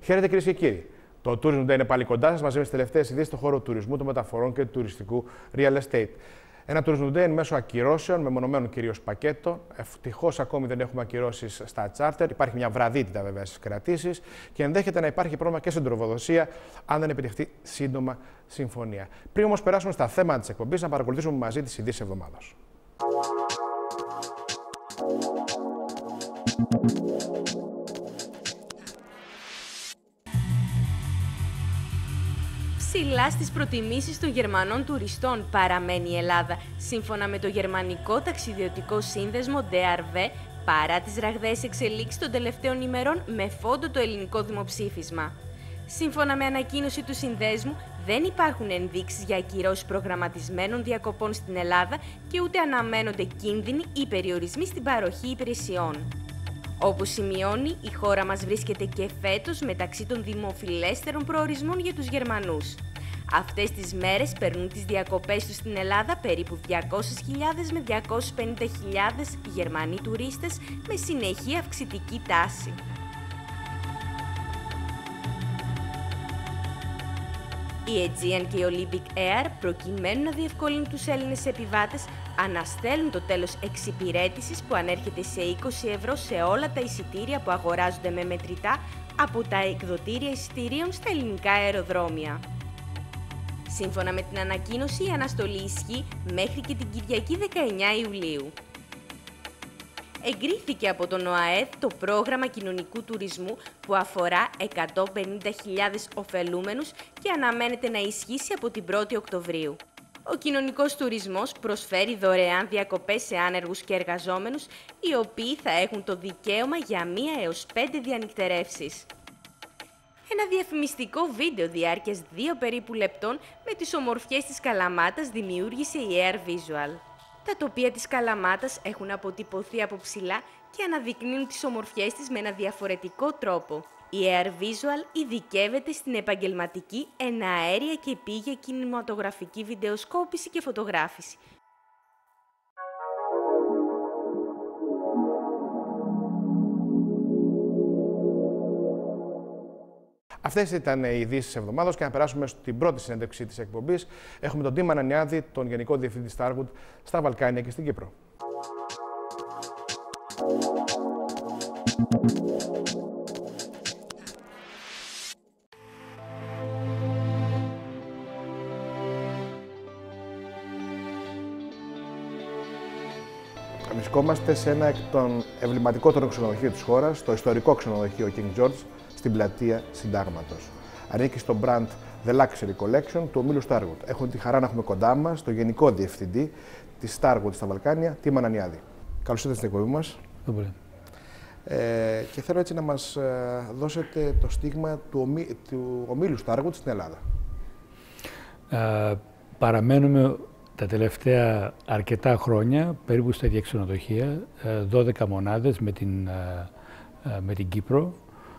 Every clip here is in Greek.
Χαίρετε κυρίες και κύριοι. Το Tourism Day είναι πάλι κοντά σας μαζί με τις τελευταίες ειδήσεις στον χώρο του τουρισμού, των μεταφορών και του τουριστικού real estate. Ένα Tourism Day εν μέσω ακυρώσεων, μεμονωμένων κυρίως πακέτων. Ευτυχώς ακόμη δεν έχουμε ακυρώσεις στα charter. Υπάρχει μια βραδύτητα βέβαια στις κρατήσεις και ενδέχεται να υπάρχει πρόβλημα και στην τροφοδοσία αν δεν επιτευχθεί σύντομα συμφωνία. Πριν όμως περάσουμε στα θέματα της εκπομπής, να παρακολουθήσουμε μαζί τις ειδήσεις εβδομάδας. Ψηλά στις προτιμήσεις των Γερμανών τουριστών παραμένει η Ελλάδα, σύμφωνα με το Γερμανικό Ταξιδιωτικό Σύνδεσμο DRV, παρά τις ραγδαίες εξελίξεις των τελευταίων ημερών με φόντο το ελληνικό δημοψήφισμα. Σύμφωνα με ανακοίνωση του Συνδέσμου, δεν υπάρχουν ενδείξεις για ακυρώσεις προγραμματισμένων διακοπών στην Ελλάδα και ούτε αναμένονται κίνδυνοι ή περιορισμοί στην παροχή υπηρεσιών. Όπως σημειώνει, η χώρα μας βρίσκεται και φέτος μεταξύ των δημοφιλέστερων προορισμών για τους Γερμανούς. Αυτές τις μέρες περνούν τις διακοπές τους στην Ελλάδα περίπου 200.000 με 250.000 Γερμανοί τουρίστες με συνεχή αυξητική τάση. Η Aegean και η Olympic Air, προκειμένου να διευκολύνουν τους Έλληνες επιβάτες, αναστέλουν το τέλος εξυπηρέτησης που ανέρχεται σε 20 ευρώ σε όλα τα εισιτήρια που αγοράζονται με μετρητά από τα εκδοτήρια εισιτηρίων στα ελληνικά αεροδρόμια. Σύμφωνα με την ανακοίνωση, η αναστολή ισχύει μέχρι και την Κυριακή 19 Ιουλίου. Εγκρίθηκε από τον ΟΑΕΔ το πρόγραμμα κοινωνικού τουρισμού που αφορά 150.000 ωφελούμενους και αναμένεται να ισχύσει από την 1η Οκτωβρίου. Ο κοινωνικός τουρισμός προσφέρει δωρεάν διακοπές σε άνεργους και εργαζόμενους, οι οποίοι θα έχουν το δικαίωμα για 1 έως 5 διανυκτερεύσεις. Ένα διαφημιστικό βίντεο διάρκειας 2 περίπου λεπτών με τις ομορφιές της Καλαμάτας δημιούργησε η Air Visual. Τα τοπία της Καλαμάτας έχουν αποτυπωθεί από ψηλά και αναδεικνύουν τις ομορφιές της με ένα διαφορετικό τρόπο. Η Air Visual ειδικεύεται στην επαγγελματική, εναέρια και επίγεια κινηματογραφική βιντεοσκόπηση και φωτογράφηση. Αυτές ήταν οι ειδήσεις της εβδομάδας και να περάσουμε στην πρώτη συνέντευξη της εκπομπής. Έχουμε τον Τίμ Ανανιάδη, τον Γενικό Διευθυντή Starwood στα Βαλκάνια και στην Κύπρο. Βρισκόμαστε σε ένα εκ των εμβληματικότερων ξενοδοχείων της χώρας, το ιστορικό ξενοδοχείο King George, στην πλατεία Συντάγματος. Ανήκει στο brand The Luxury Collection του ομίλου Starwood. Έχουμε τη χαρά να έχουμε κοντά μας τον Γενικό Διευθυντή της Starwood στα Βαλκάνια, Τίμ Ανανιάδη. Καλώς ήρθατε στην εκπομπή μας. Και θέλω έτσι να μας δώσετε το στίγμα του ομίλου Starwood στην Ελλάδα. Παραμένουμε τα τελευταία αρκετά χρόνια, περίπου στα ίδια ξενοδοχεία, 12 μονάδες με την Κύπρο.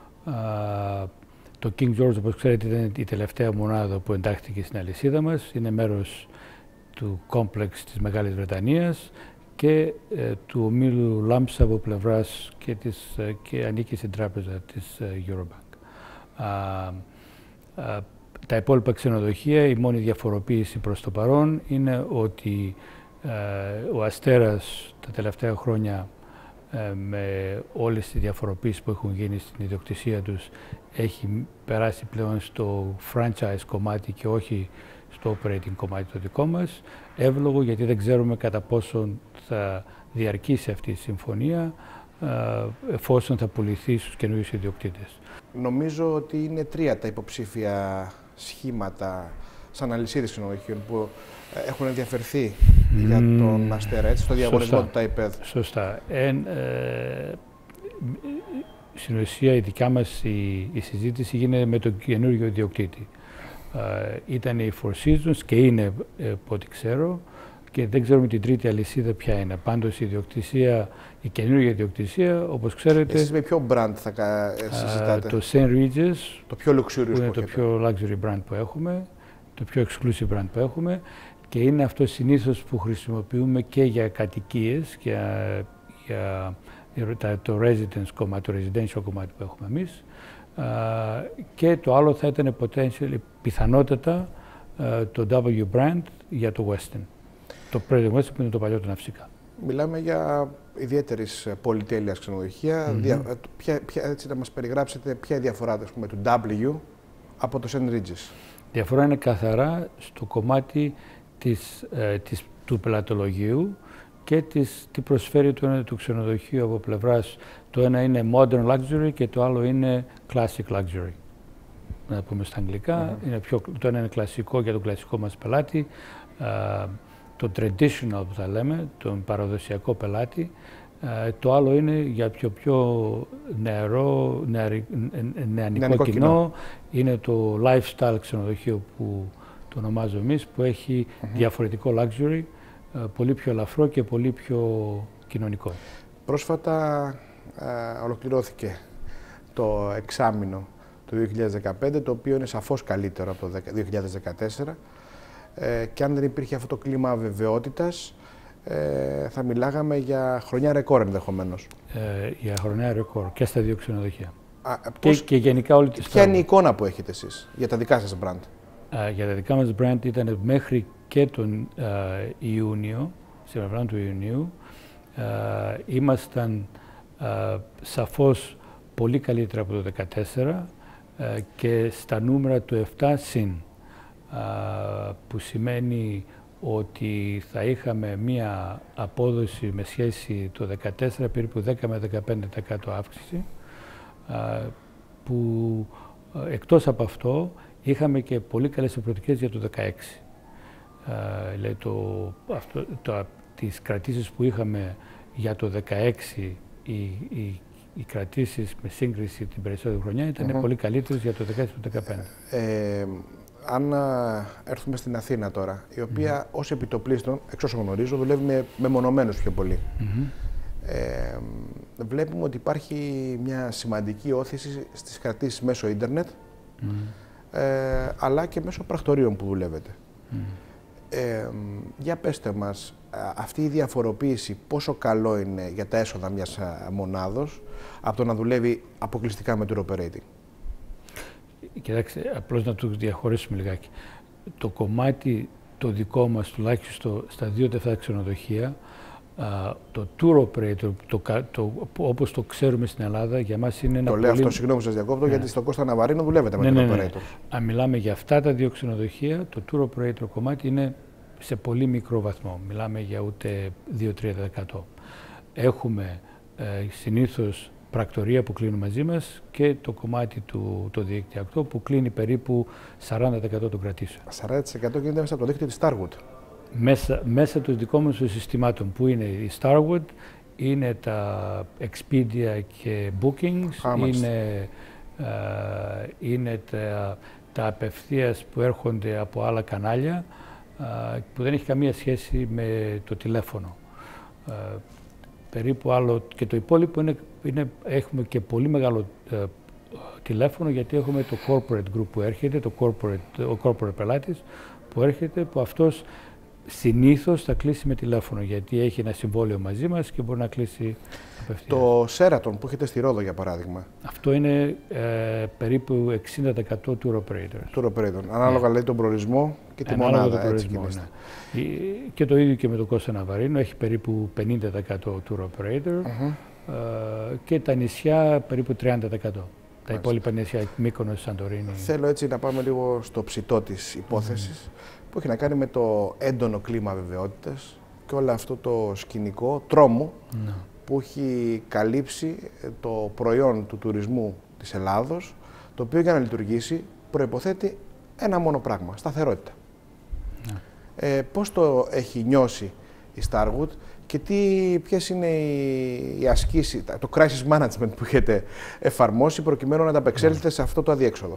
Το King George, όπως ξέρετε, ήταν η τελευταία μονάδα που εντάχθηκε στην αλυσίδα μας. Είναι μέρος του κόμπλεξ της Μεγάλης Βρετανίας και του ομίλου Lamps από πλευράς και ανήκει στην τράπεζα της Eurobank. Τα υπόλοιπα ξενοδοχεία, η μόνη διαφοροποίηση προς το παρόν είναι ότι ο Αστέρας τα τελευταία χρόνια με όλες τις διαφοροποίησεις που έχουν γίνει στην ιδιοκτησία τους έχει περάσει πλέον στο franchise κομμάτι και όχι στο operating κομμάτι το δικό μας. Εύλογο γιατί δεν ξέρουμε κατά πόσον θα διαρκήσει αυτή η συμφωνία εφόσον θα πουληθεί στους καινούριους ιδιοκτήτες. Νομίζω ότι είναι 3 τα υποψήφια σχήματα σαν αλυσίδες ξενοδοχείων που έχουν ενδιαφερθεί για τον Αστέρα, έτσι, στο διαγωνισμό του ΤΑΙΠΕΔ. Σωστά. Στην ουσία η δικιά μας η συζήτηση γίνεται με τον καινούργιο ιδιοκτήτη. Ήταν η Four Seasons και είναι από ό,τι ξέρω και δεν ξέρουμε την τρίτη αλυσίδα ποια είναι. Πάντως η καινούργια ιδιοκτησία, όπως ξέρετε... Εσείς με ποιο brand θα συζητάτε? Το St. Regis, το πιο luxurious που είναι το πιο luxury brand που έχουμε, το πιο exclusive brand που έχουμε και είναι αυτό συνήθως που χρησιμοποιούμε και για κατοικίες, για το residence κομμάτι, το residential κομμάτι που έχουμε εμείς. και το άλλο θα ήταν potentially, πιθανότατα, το W brand για το Westin. Το Pratt & Whitney που είναι το παλιό του ναυσικά. Μιλάμε για ιδιαίτερης πολυτέλειας ξενοδοχεία. Έτσι να μας περιγράψετε ποια είναι η διαφορά του W από το St. Regis. Η διαφορά είναι καθαρά στο κομμάτι του πελατολογίου και τι προσφέρει το ένα του ξενοδοχείου από πλευράς. Το ένα είναι modern luxury και το άλλο είναι classic luxury. Να πούμε στα αγγλικά, το ένα είναι κλασικό για τον κλασικό μας πελάτη, το traditional που θα λέμε, τον παραδοσιακό πελάτη. Το άλλο είναι για πιο νεανικό κοινό. Είναι το lifestyle ξενοδοχείο που το ονομάζω εμείς, που έχει διαφορετικό luxury, πολύ πιο ελαφρό και πολύ πιο κοινωνικό. Πρόσφατα ολοκληρώθηκε το εξάμηνο του 2015, το οποίο είναι σαφώς καλύτερο από το 2014. Και αν δεν υπήρχε αυτό το κλίμα αβεβαιότητας, θα μιλάγαμε για χρονιά ρεκόρ ενδεχομένως. Για χρονιά ρεκόρ και στα δύο ξενοδοχεία. Και γενικά όλη τη Ποια είναι η εικόνα που έχετε εσείς για τα δικά σας brand? Για τα δικά μας brand ήταν μέχρι και τον Ιούνιο, στην πλευρά του Ιουνίου, ήμασταν σαφώς πολύ καλύτερα από το 2014 και στα νούμερα του 7 συν, που σημαίνει ότι θα είχαμε μία απόδοση με σχέση το 2014 περίπου 10 με 15% αύξηση, που εκτός από αυτό είχαμε και πολύ καλές προοπτικές για το 2016. Δηλαδή τις κρατήσεις που είχαμε για το 2016, οι κρατήσεις με σύγκριση την περισσότερη χρονιά ήταν πολύ καλύτερες για το 2016 και το 2015. Αν έρθουμε στην Αθήνα τώρα, η οποία ως επιτοπλίστων, εξ όσων γνωρίζω, δουλεύει με μεμονωμένους πιο πολύ. Βλέπουμε ότι υπάρχει μια σημαντική όθηση στις κρατήσεις μέσω ίντερνετ, αλλά και μέσω πρακτορείων που δουλεύετε. Για πέστε μας, αυτή η διαφοροποίηση πόσο καλό είναι για τα έσοδα μιας μονάδος από το να δουλεύει αποκλειστικά με tour operating? Κοιτάξτε, απλώς να το διαχωρίσουμε λιγάκι. Το κομμάτι το δικό μας, τουλάχιστον στα δύο τελευταία ξενοδοχεία, το tour operator, όπως το ξέρουμε στην Ελλάδα, για μας είναι ένα Το λέω αυτό, συγγνώμη που σας διακόπτω, γιατί στον Κώστα Ναβαρίνο δουλεύετε με tour operator. Αν μιλάμε για αυτά τα δύο ξενοδοχεία, το tour operator κομμάτι είναι σε πολύ μικρό βαθμό. Μιλάμε για ούτε 2-3%. Έχουμε συνήθως πρακτορία που κλείνουν μαζί μας και το κομμάτι το δικτυακό που κλείνει περίπου 40% των κρατήσεων. 40% γίνεται μέσα από το δίκτυο της Starwood. Μέσα των δικών μας συστημάτων, που είναι η Starwood, είναι τα Expedia και Bookings, είναι τα απευθείας που έρχονται από άλλα κανάλια, που δεν έχει καμία σχέση με το τηλέφωνο. Περίπου άλλο, και το υπόλοιπο έχουμε και πολύ μεγάλο τηλέφωνο, γιατί έχουμε το corporate group που έρχεται, ο corporate πελάτης που έρχεται, που αυτός συνήθως θα κλείσει με τηλέφωνο, γιατί έχει ένα συμβόλαιο μαζί μας και μπορεί να κλείσει απευθείας. Το Sheraton που έχετε στη Ρόδο, για παράδειγμα. Αυτό είναι περίπου 60% tour operator. Tour operator. Ανάλογα λέει τον προορισμό και τη μονάδα. Έτσι, και το ίδιο και με τον Κώστα Ναβαρίνο, έχει περίπου 50% tour operator και τα νησιά περίπου 30%. Τα υπόλοιπα νησιά, Μύκονος, Σαντορίνη. Θέλω έτσι να πάμε λίγο στο ψητό της υπόθεσης, που έχει να κάνει με το έντονο κλίμα αβεβαιότητας και όλο αυτό το σκηνικό τρόμου που έχει καλύψει το προϊόν του τουρισμού της Ελλάδος, το οποίο για να λειτουργήσει προϋποθέτει ένα μόνο πράγμα, σταθερότητα. Πώς το έχει νιώσει η Starwood και ποιες είναι οι ασκήσεις, το crisis management που έχετε εφαρμόσει προκειμένου να ανταπεξέλθετε σε αυτό το αδιέξοδο?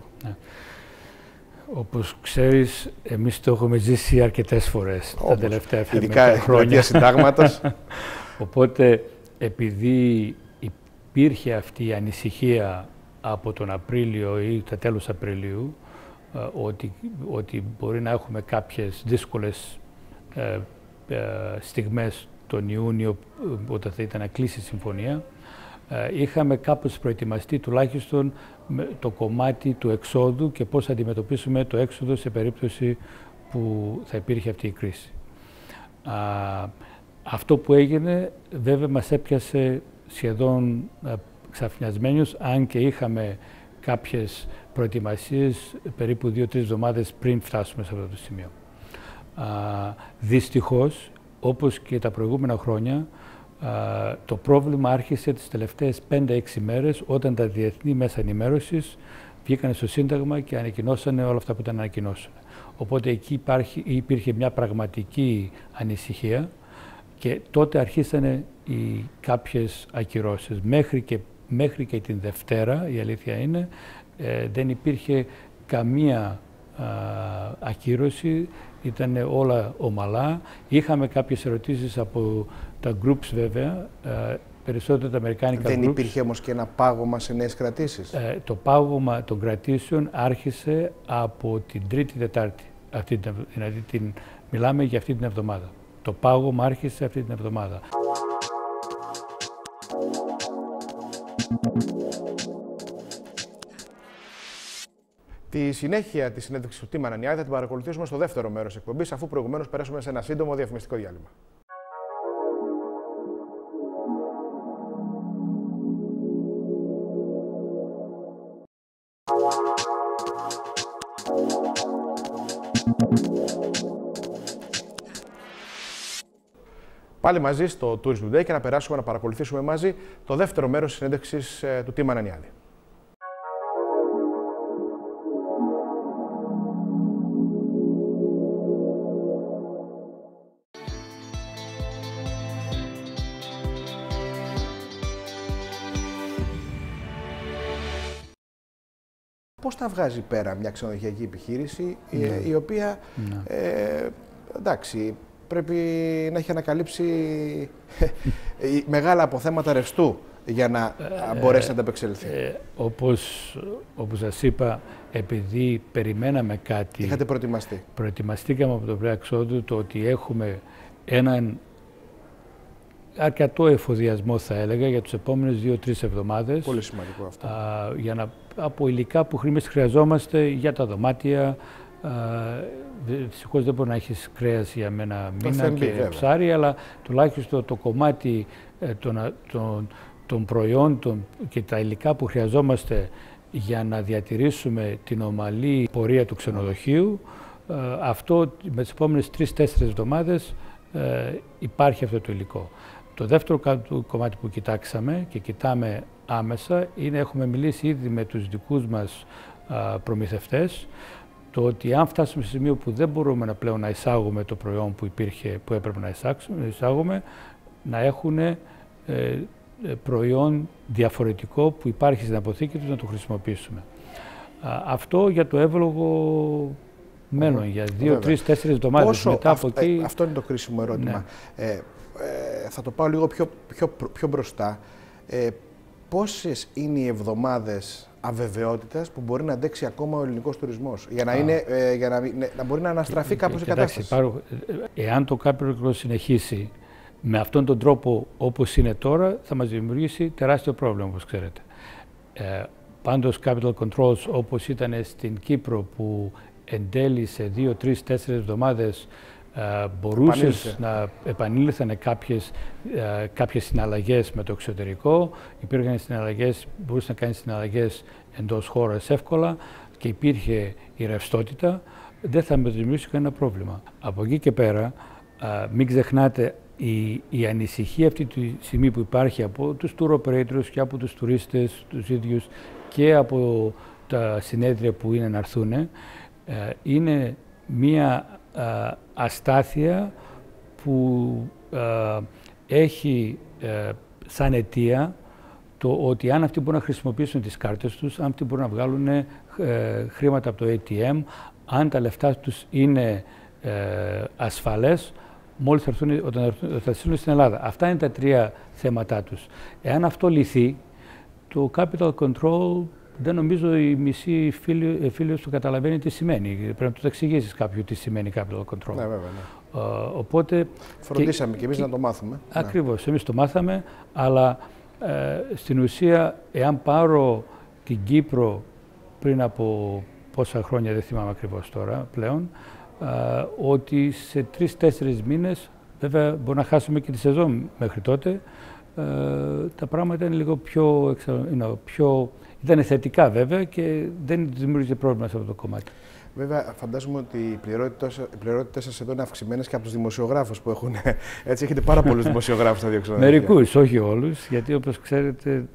Όπως ξέρεις, εμείς το έχουμε ζήσει αρκετές φορές τα τελευταία χρόνια. Ειδικά συντάγματος. Οπότε, επειδή υπήρχε αυτή η ανησυχία από τον Απρίλιο ή τα τέλος Απριλίου, ότι μπορεί να έχουμε κάποιες δύσκολες στιγμές τον Ιούνιο, όταν θα ήταν να κλείσει η συμφωνία, είχαμε κάπως προετοιμαστεί τουλάχιστον το κομμάτι του εξόδου και πώς θα αντιμετωπίσουμε το έξοδο σε περίπτωση που θα υπήρχε αυτή η κρίση. Αυτό που έγινε βέβαια μας έπιασε σχεδόν ξαφνιασμένους, αν και είχαμε κάποιες προετοιμασίες περίπου 2-3 εβδομάδες πριν φτάσουμε σε αυτό το σημείο. Δυστυχώς, όπως και τα προηγούμενα χρόνια, το πρόβλημα άρχισε τις τελευταίες 5-6 μέρες, όταν τα διεθνή μέσα ενημέρωσης βγήκαν στο Σύνταγμα και ανακοινώσανε όλα αυτά που ήταν ανακοινώσανε. Οπότε εκεί υπήρχε μια πραγματική ανησυχία και τότε αρχίσανε κάποιες ακυρώσεις. Μέχρι και την Δευτέρα, η αλήθεια είναι, δεν υπήρχε καμία ακύρωση, ήταν όλα ομαλά. Είχαμε κάποιες ερωτήσεις από τα groups βέβαια, περισσότερο τα αμερικάνικα groups. Δεν υπήρχε όμως και ένα πάγωμα σε νέες κρατήσεις? Το πάγωμα των κρατήσεων άρχισε από την Τρίτη-Τετάρτη. Δηλαδή μιλάμε για αυτή την εβδομάδα. Το πάγωμα άρχισε αυτή την εβδομάδα. Τη συνέχεια της συνέντευξης του Τίμ Ανανιάδη θα την παρακολουθήσουμε στο δεύτερο μέρος εκπομπής, αφού προηγουμένως περάσουμε σε ένα σύντομο διαφημιστικό διάλειμμα. Πάλι μαζί στο Tourism Today και να περάσουμε να παρακολουθήσουμε μαζί το δεύτερο μέρος της συνέντευξης του Τίμ Ανανιάδη. Πώς τα βγάζει πέρα μια ξενοδοχειακή επιχείρηση, η οποία, εντάξει, πρέπει να έχει ανακαλύψει μεγάλα αποθέματα ρευστού για να μπορέσει να ανταπεξέλθει. Όπως σας είπα, επειδή περιμέναμε κάτι... Είχατε προετοιμαστεί. Προετοιμαστήκαμε από το πλευρά εξόδου το ότι έχουμε έναν αρκετό εφοδιασμό, θα έλεγα, για τους επόμενες 2-3 εβδομάδες. Πολύ σημαντικό αυτό. Από υλικά που χρειαζόμαστε για τα δωμάτια. Δυστυχώς δεν μπορεί να έχεις κρέας για ένα μήνα και ψάρι, αλλά τουλάχιστον το κομμάτι των προϊόντων και τα υλικά που χρειαζόμαστε για να διατηρήσουμε την ομαλή πορεία του ξενοδοχείου, αυτό με τις επόμενες 3-4 εβδομάδες υπάρχει αυτό το υλικό. Το δεύτερο κομμάτι που κοιτάξαμε και κοιτάμε άμεσα είναι, έχουμε μιλήσει ήδη με τους δικούς μας προμηθευτές, το ότι αν φτάσουμε σε σημείο που δεν μπορούμε πλέον να εισάγουμε το προϊόν που έπρεπε να εισάγουμε, να έχουν προϊόν διαφορετικό που υπάρχει στην αποθήκη τους να το χρησιμοποιήσουμε. Αυτό για το εύλογο μέλλον, για 2-3-4 εβδομάδες μετά από εκεί. Αυτό είναι το κρίσιμο ερώτημα. Ναι. Θα το πάω λίγο πιο μπροστά. Πόσες είναι οι εβδομάδες αβεβαιότητας που μπορεί να αντέξει ακόμα ο ελληνικός τουρισμός, για να μπορεί να αναστραφεί κάπως η κατάσταση? Εάν το Capital Control συνεχίσει με αυτόν τον τρόπο όπως είναι τώρα, θα μας δημιουργήσει τεράστιο πρόβλημα, όπως ξέρετε. Πάντως, Capital Controls όπως ήταν στην Κύπρο, που εν τέλει σε 2-3-4 εβδομάδες μπορούσες να επανήλθαν κάποιες συναλλαγές με το εξωτερικό, υπήρχαν συναλλαγές, μπορούσες να κάνεις συναλλαγές εντός χώρας εύκολα και υπήρχε η ρευστότητα, δεν θα με δημιουργήσει κανένα πρόβλημα. Από εκεί και πέρα, μην ξεχνάτε, η ανησυχία αυτή τη στιγμή που υπάρχει από τους tour operators και από τους τουρίστες τους ίδιους και από τα συνέδρια που είναι να έρθουν, είναι μία αστάθεια που έχει σαν αιτία το ότι αν αυτοί μπορούν να χρησιμοποιήσουν τις κάρτες τους, αν αυτοί μπορούν να βγάλουν χρήματα από το ATM, αν τα λεφτά τους είναι ασφαλές, μόλις θα έρθουν, όταν θα στείλουν στην Ελλάδα. Αυτά είναι τα τρία θέματά τους. Εάν αυτό λυθεί, το Capital Control, δεν νομίζω οι μισοί φίλοι του καταλαβαίνει τι σημαίνει. Πρέπει να του εξηγήσεις κάποιου τι σημαίνει Capital Control. Ναι, βέβαια. Ναι. Οπότε, φροντίσαμε και εμείς να το μάθουμε. Ακριβώς, εμείς το μάθαμε, αλλά στην ουσία, εάν πάρω στην Κύπρο πριν από πόσα χρόνια, δεν θυμάμαι ακριβώς τώρα πλέον, ότι σε 3-4 μήνες, βέβαια μπορεί να χάσουμε και τη σεζόν μέχρι τότε, τα πράγματα είναι λίγο πιο ήταν θετικά βέβαια και δεν δημιούργησε πρόβλημα σε αυτό το κομμάτι. Βέβαια, φαντάζομαι ότι οι πληρότητες σας εδώ είναι αυξημένες και από τους δημοσιογράφους που έχουν. Έτσι, έχετε πάρα πολλούς δημοσιογράφους στα δύο ξενοδοχεία. Μερικούς, όχι όλους, γιατί όπως ξέρετε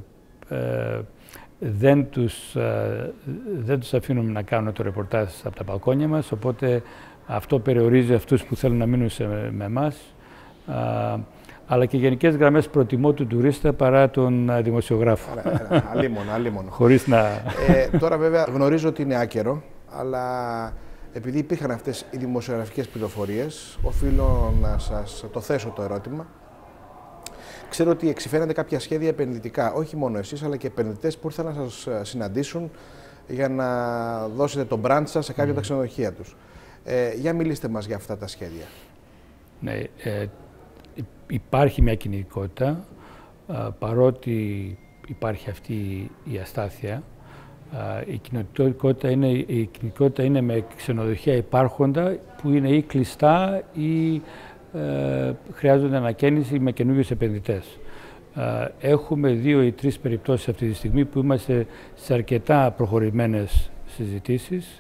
δεν τους αφήνουμε να κάνουν το ρεπορτάζ από τα μπαλκόνια μας, οπότε αυτό περιορίζει αυτούς που θέλουν να μείνουν με εμάς. Αλλά και γενικές γραμμές προτιμώ του τουρίστα παρά τον δημοσιογράφο. Αλίμονο. Χωρίς να... Τώρα βέβαια γνωρίζω ότι είναι άκερο, αλλά επειδή υπήρχαν αυτές οι δημοσιογραφικές πληροφορίες, οφείλω να σας το θέσω το ερώτημα. Ξέρω ότι εξηφαίνονται κάποια σχέδια επενδυτικά, όχι μόνο εσείς, αλλά και επενδυτές που ήρθαν να σας συναντήσουν για να δώσετε το brand σας σε κάποια από τα ξενοδοχεία τους. Για μιλήστε μας για αυτά τα σχέδια. Ναι, υπάρχει μια κινητικότητα, παρότι υπάρχει αυτή η αστάθεια. Η κινητικότητα είναι με ξενοδοχεία υπάρχοντα που είναι ή κλειστά ή χρειάζονται ανακαίνιση με καινούριους επενδυτές. Έχουμε 2 ή 3 περιπτώσεις αυτή τη στιγμή που είμαστε σε αρκετά προχωρημένες συζητήσεις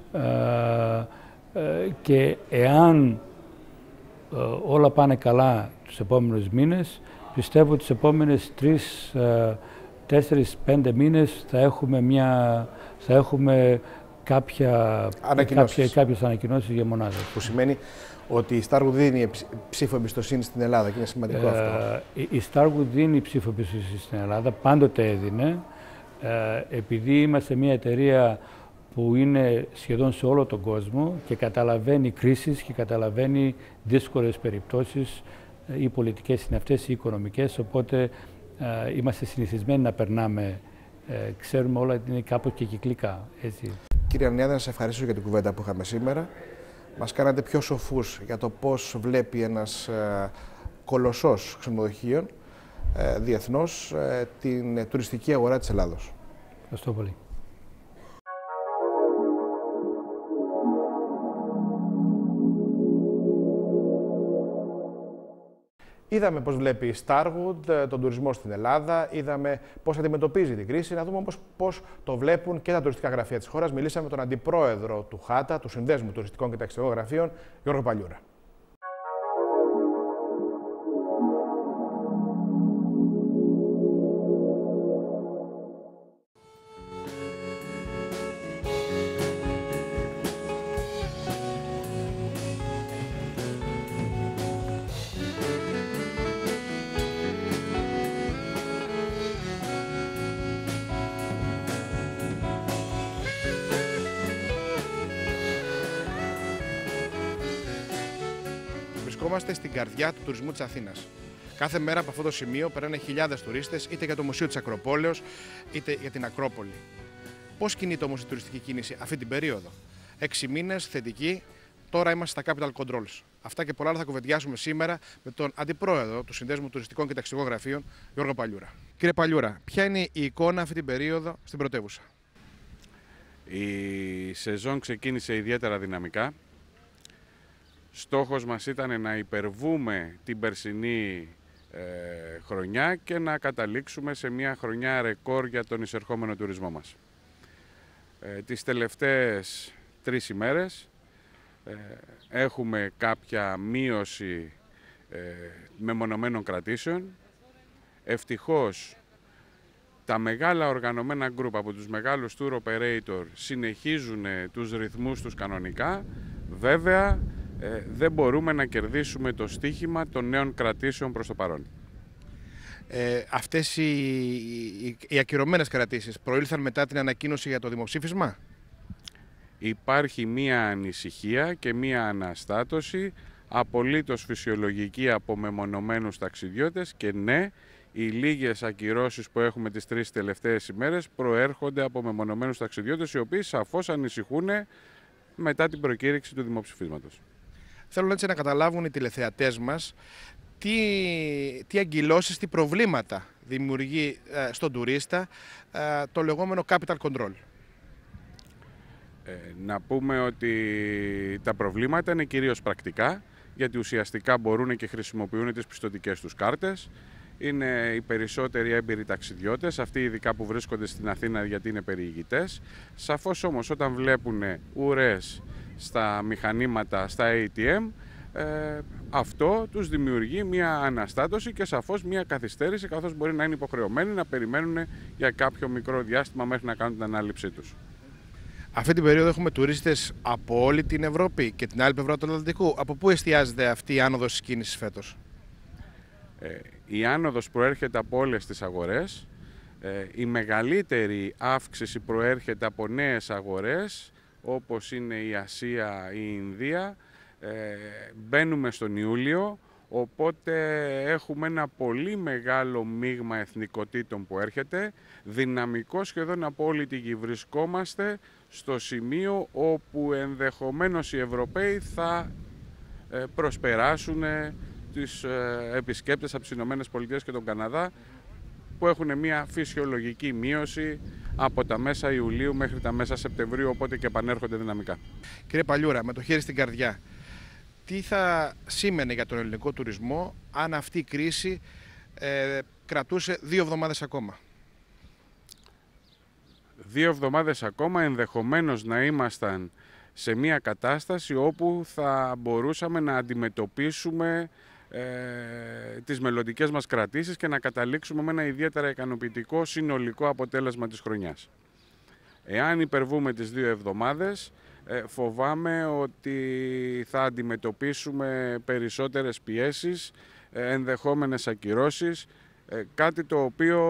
και εάν όλα πάνε καλά τους επόμενους μήνες, πιστεύω ότι τους επόμενες 4-5 μήνες θα έχουμε κάποιες ανακοινώσεις για μονάδες. Που σημαίνει ότι η Starwood δίνει ψήφο εμπιστοσύνη στην Ελλάδα και είναι σημαντικό αυτό. Η Starwood δίνει ψήφο εμπιστοσύνη στην Ελλάδα, πάντοτε έδινε. Επειδή είμαστε μια εταιρεία που είναι σχεδόν σε όλο τον κόσμο και καταλαβαίνει κρίσεις και καταλαβαίνει δύσκολες περιπτώσεις, ή πολιτικές είναι αυτές ή οικονομικές, οπότε είμαστε συνηθισμένοι να περνάμε, ξέρουμε όλα ότι είναι κάπως και κυκλικά. Έτσι. Κύριε Αρνιάδη, να σας ευχαριστήσω για την κουβέντα που είχαμε σήμερα. Μας κάνατε πιο σοφούς για το πώς βλέπει ένας κολοσσός ξενοδοχείων διεθνώς την τουριστική αγορά της Ελλάδος. Ευχαριστώ πολύ. Είδαμε πώς βλέπει η Starwood τον τουρισμό στην Ελλάδα, είδαμε πώς αντιμετωπίζει την κρίση, να δούμε όμως πώς το βλέπουν και τα τουριστικά γραφεία της χώρας. Μιλήσαμε με τον αντιπρόεδρο του ΧΑΤΑ, του Συνδέσμου Τουριστικών και Ταξιδιωτικών Γραφείων, Γιώργο Παλιούρα. Βρισκόμαστε στην καρδιά του τουρισμού της Αθήνας. Κάθε μέρα από αυτό το σημείο περνάνε χιλιάδες τουρίστες, είτε για το Μουσείο της Ακροπόλεως, είτε για την Ακρόπολη. Πώς κινείται όμως η τουριστική κίνηση αυτή την περίοδο? 6 μήνες θετική, τώρα είμαστε στα Capital Controls. Αυτά και πολλά άλλα θα κουβεντιάσουμε σήμερα με τον αντιπρόεδρο του Συνδέσμου Τουριστικών και Ταξιδιωτικών Γραφείων, Γιώργο Παλιούρα. Κύριε Παλιούρα, ποια είναι η εικόνα αυτή την περίοδο στην πρωτεύουσα? Η σεζόν ξεκίνησε ιδιαίτερα δυναμικά. Στόχος μας ήταν να υπερβούμε την περσινή χρονιά και να καταλήξουμε σε μια χρονιά ρεκόρ για τον εισερχόμενο τουρισμό μας. Τις τελευταίες 3 ημέρες έχουμε κάποια μείωση μεμονωμένων κρατήσεων. Ευτυχώς τα μεγάλα οργανωμένα γκρουπ από τους μεγάλους tour operator συνεχίζουν τους ρυθμούς τους κανονικά. Βέβαια, δεν μπορούμε να κερδίσουμε το στοίχημα των νέων κρατήσεων προς το παρόν. Αυτές οι ακυρωμένες κρατήσεις προήλθαν μετά την ανακοίνωση για το δημοψήφισμα? Υπάρχει μία ανησυχία και μία αναστάτωση απολύτως φυσιολογική από μεμονωμένους ταξιδιώτες και ναι, οι λίγες ακυρώσεις που έχουμε τις 3 τελευταίες ημέρες προέρχονται από μεμονωμένους ταξιδιώτες οι οποίοι σαφώς ανησυχούν μετά την προκήρυξη του δημοψηφίσματος. Θέλω έτσι να καταλάβουν οι τηλεθεατές μας τι αγκυλώσεις, τι προβλήματα δημιουργεί στον τουρίστα το λεγόμενο capital control. Να πούμε ότι τα προβλήματα είναι κυρίως πρακτικά, γιατί ουσιαστικά μπορούν και χρησιμοποιούν τις πιστωτικές τους κάρτες. Είναι οι περισσότεροι έμπειροι ταξιδιώτες, αυτοί ειδικά που βρίσκονται στην Αθήνα γιατί είναι περιηγητές. Σαφώς όμως όταν βλέπουν ουρές στα μηχανήματα, στα ATM, αυτό τους δημιουργεί μια αναστάτωση και σαφώς μια καθυστέρηση, καθώς μπορεί να είναι υποχρεωμένοι να περιμένουν για κάποιο μικρό διάστημα μέχρι να κάνουν την ανάληψή τους. Αυτή την περίοδο έχουμε τουρίστες από όλη την Ευρώπη και την άλλη πλευρά του Ατλαντικού. Από πού εστιάζεται αυτή η άνοδος της κίνησης φέτος? Η άνοδος προέρχεται από όλες τις αγορές. Η μεγαλύτερη αύξηση προέρχεται από νέες αγορές, όπως είναι η Ασία, η Ινδία. Μπαίνουμε στον Ιούλιο, οπότε έχουμε ένα πολύ μεγάλο μείγμα εθνικοτήτων που έρχεται, δυναμικό σχεδόν από όλη τη γη. Βρισκόμαστε στο σημείο όπου ενδεχομένως οι Ευρωπαίοι θα προσπεράσουν τις επισκέπτες από τις ΗΠΑ και τον Καναδά, που έχουν μια φυσιολογική μείωση από τα μέσα Ιουλίου μέχρι τα μέσα Σεπτεμβρίου, οπότε και επανέρχονται δυναμικά. Κύριε Παλιούρα, με το χέρι στην καρδιά, τι θα σήμαινε για τον ελληνικό τουρισμό αν αυτή η κρίση κρατούσε 2 εβδομάδες ακόμα? 2 εβδομάδες ακόμα ενδεχομένως να ήμασταν σε μια κατάσταση όπου θα μπορούσαμε να αντιμετωπίσουμε τις μελλοντικές μας κρατήσεις και να καταλήξουμε με ένα ιδιαίτερα ικανοποιητικό συνολικό αποτέλεσμα της χρονιάς. Εάν υπερβούμε τις 2 εβδομάδες, φοβάμαι ότι θα αντιμετωπίσουμε περισσότερες πιέσεις, ενδεχόμενες ακυρώσεις, κάτι το οποίο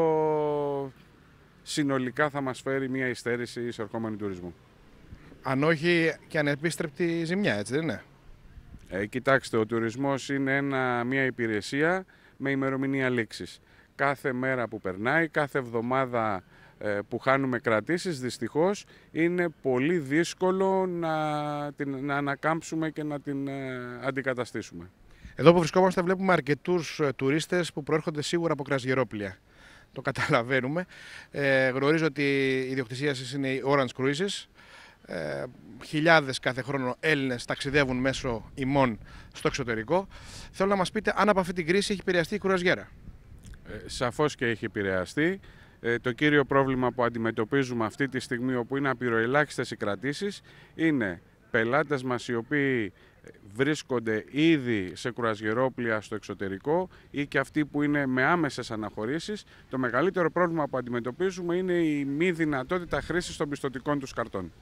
συνολικά θα μας φέρει μια υστέρηση εισερχόμενου τουρισμού. Αν όχι και ανεπίστρεπτη ζημιά, έτσι δεν είναι? Κοιτάξτε, ο τουρισμός είναι μια υπηρεσία με ημερομηνία λήξης. Κάθε μέρα που περνάει, κάθε εβδομάδα που χάνουμε κρατήσεις, δυστυχώς είναι πολύ δύσκολο να ανακάμψουμε και να την αντικαταστήσουμε. Εδώ που βρισκόμαστε βλέπουμε αρκετούς τουρίστες που προέρχονται σίγουρα από κρασγερόπλια. Το καταλαβαίνουμε. Γνωρίζω ότι η ιδιοκτησία σας είναι η Orange Cruises. Χιλιάδες κάθε χρόνο Έλληνες ταξιδεύουν μέσω ημών στο εξωτερικό. Θέλω να μας πείτε αν από αυτή την κρίση έχει επηρεαστεί η κρουαζιέρα. Σαφώς και έχει επηρεαστεί. Το κύριο πρόβλημα που αντιμετωπίζουμε αυτή τη στιγμή, όπου είναι απειροελάχιστες οι κρατήσεις, είναι πελάτες μας οι οποίοι βρίσκονται ήδη σε κρουαζιερόπλια στο εξωτερικό ή και αυτοί που είναι με άμεσες αναχωρήσεις. Το μεγαλύτερο πρόβλημα που αντιμετωπίζουμε είναι η μη δυνατότητα χρήσης των πιστωτικών τους καρτών.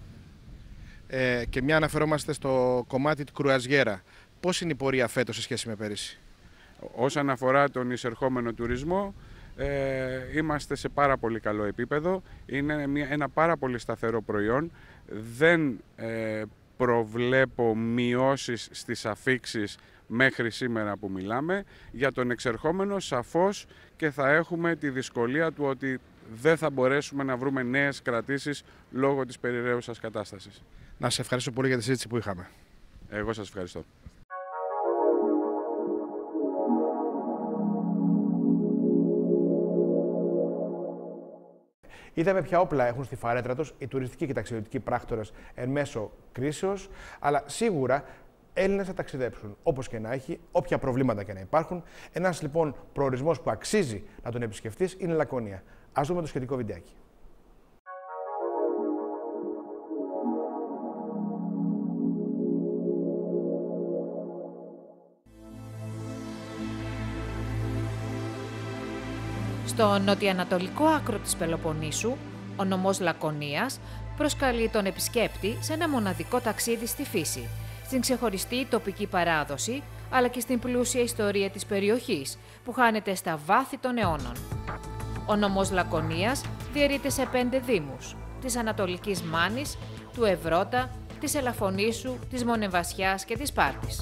Και μια αναφερόμαστε στο κομμάτι του κρουαζιέρα. Πώς είναι η πορεία φέτος σε σχέση με πέρυσι? Όσον αφορά τον εισερχόμενο τουρισμό, είμαστε σε πάρα πολύ καλό επίπεδο. Είναι ένα πάρα πολύ σταθερό προϊόν. Δεν προβλέπω μειώσεις στις αφίξεις μέχρι σήμερα που μιλάμε. Για τον εξερχόμενο σαφώς και θα έχουμε τη δυσκολία του ότι δεν θα μπορέσουμε να βρούμε νέες κρατήσεις λόγω της περιραίουσας κατάστασης. Να σας ευχαριστώ πολύ για τη συζήτηση που είχαμε. Εγώ σας ευχαριστώ. Είδαμε ποια όπλα έχουν στη φαρέτρα τους οι τουριστικοί και ταξιδιωτικοί πράκτορες εν μέσω κρίσεως, αλλά σίγουρα Έλληνες θα ταξιδέψουν. Όπως και να έχει, όποια προβλήματα και να υπάρχουν. Ένας λοιπόν προορισμός που αξίζει να τον επισκεφτείς είναι η Λακωνία. Ας δούμε το σχετικό βιντεάκι. Στο νοτιοανατολικό άκρο της Πελοποννήσου, ο νομός Λακωνίας προσκαλεί τον επισκέπτη σε ένα μοναδικό ταξίδι στη φύση, στην ξεχωριστή τοπική παράδοση, αλλά και στην πλούσια ιστορία της περιοχής, που χάνεται στα βάθη των αιώνων. Ο νομός Λακωνίας διαιρείται σε 5 δήμους, της Ανατολικής Μάνης, του Ευρώτα, της Ελαφωνήσου, της Μονεβασιάς και της Σπάρτης.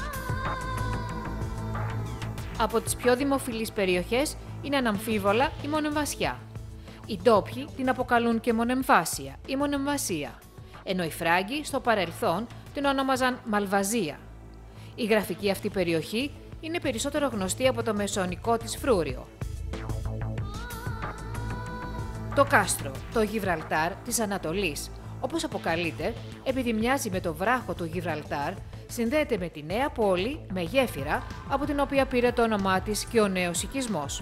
Από τις πιο δημοφιλείς περιοχές είναι αναμφίβολα η Μονεμβασιά. Οι ντόπιοι την αποκαλούν και Μονεμβάσια ή Μονεμβασία, ενώ οι Φράγκοι στο παρελθόν την ονόμαζαν Μαλβαζία. Η γραφική αυτή περιοχή είναι περισσότερο γνωστή από το μεσαιωνικό της Φρούριο. Το κάστρο, το Γιβραλτάρ της Ανατολής, όπως αποκαλείται, επειδή μοιάζει με το βράχο του Γιβραλτάρ, συνδέεται με τη νέα πόλη με γέφυρα, από την οποία πήρε το όνομά της και ο νέος οικισμός.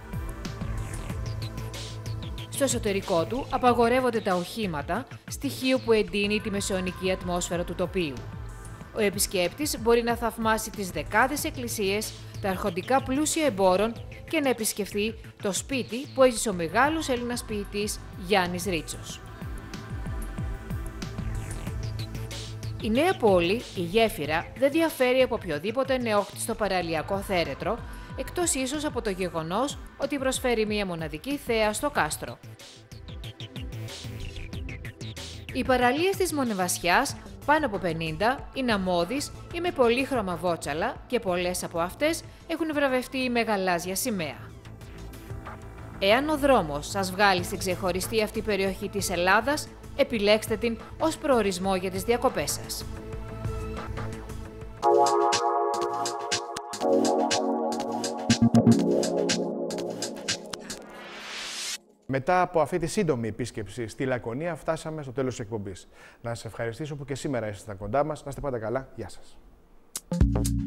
Στο εσωτερικό του απαγορεύονται τα οχήματα, στοιχείο που εντείνει τη μεσαιωνική ατμόσφαιρα του τοπίου. Ο επισκέπτης μπορεί να θαυμάσει τις δεκάδες εκκλησίες, τα αρχοντικά πλούσια εμπόρων και να επισκεφθεί το σπίτι που έζησε ο μεγάλος Έλληνας ποιητής Γιάννης Ρίτσος. Η νέα πόλη, η γέφυρα, δεν διαφέρει από οποιοδήποτε νεόχτιστο παραλιακό θέρετρο, εκτός ίσως από το γεγονός ότι προσφέρει μία μοναδική θέα στο κάστρο. Οι παραλίες της Μονεβασιάς, πάνω από 50, είναι αμμώδεις ή με πολύχρωμα βότσαλα και πολλές από αυτές έχουν βραβευτεί με γαλάζια σημαία. Εάν ο δρόμος σας βγάλει στην ξεχωριστή αυτή περιοχή της Ελλάδας, επιλέξτε την ως προορισμό για τις διακοπές σας. Μετά από αυτή τη σύντομη επίσκεψη στη Λακωνία, φτάσαμε στο τέλος της εκπομπής. Να σας ευχαριστήσω που και σήμερα ήσασταν κοντά μας. Να είστε πάντα καλά. Γεια σας.